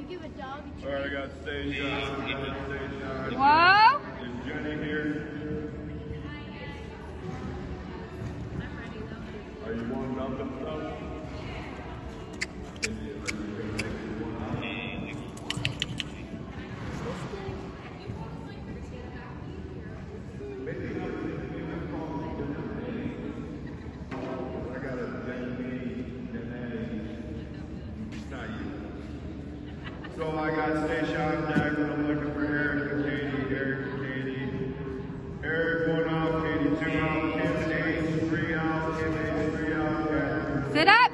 give a dog a treat. All right, I got station. Whoa! Is Jenny here? Are you warmed up and stuff? So I got station deck, and I'm looking for Eric and Katie, Eric and Katie. Eric 1 out, Katie 2 out, Kim H 3 out, Kim H 3 out. Sit up!